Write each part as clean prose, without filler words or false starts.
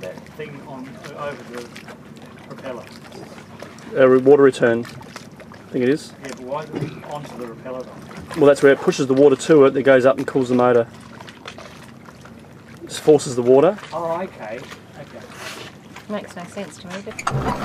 that thing on over the propeller? Water return, I think it is. Yeah, but why is it onto the propeller though? Well, that's where it pushes the water to it. It goes up and cools the motor. Just forces the water. Oh, okay. Okay. Makes no sense to me, but...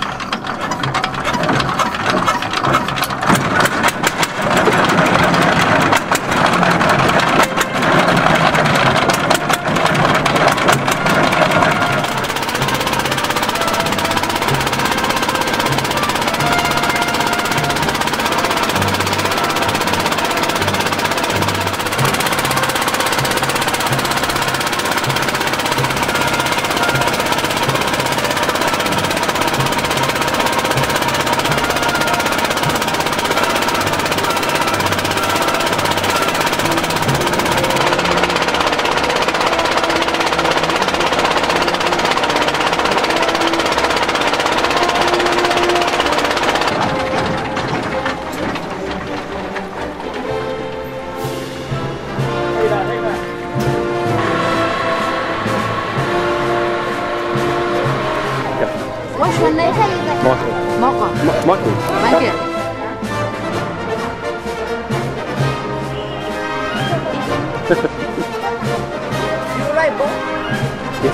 What's your name? Michael. Michael. Michael. You right, Bob? Yes.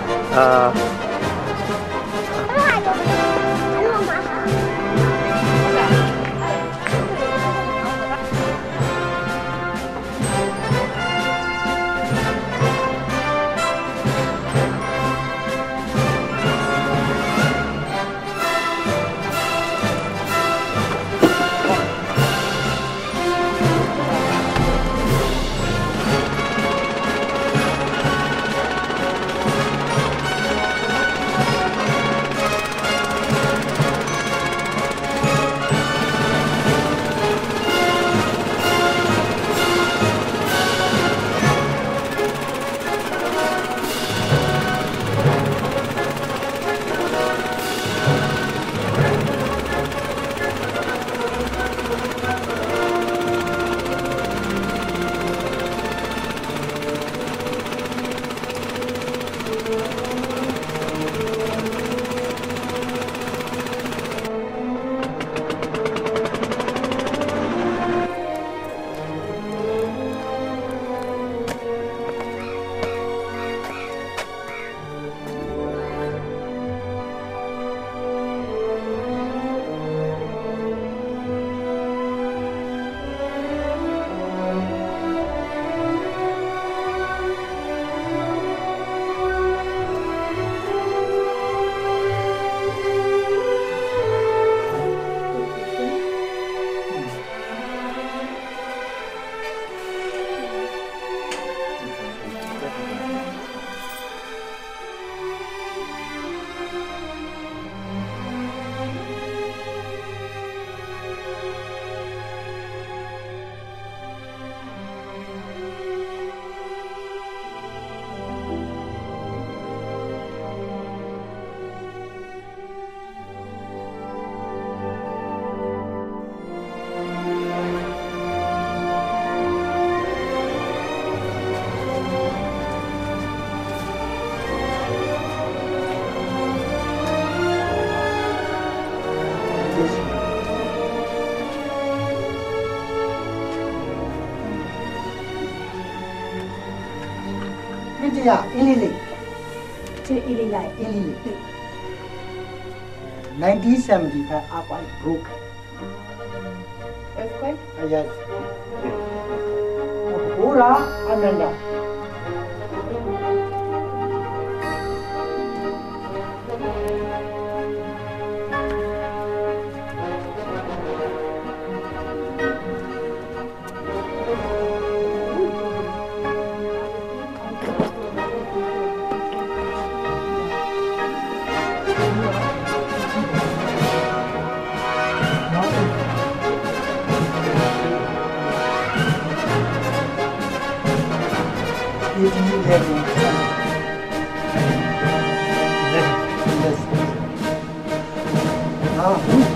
Yeah, Ilili. 1975 upright broke. Earthquake? Yes. Pura Ananda. Yes.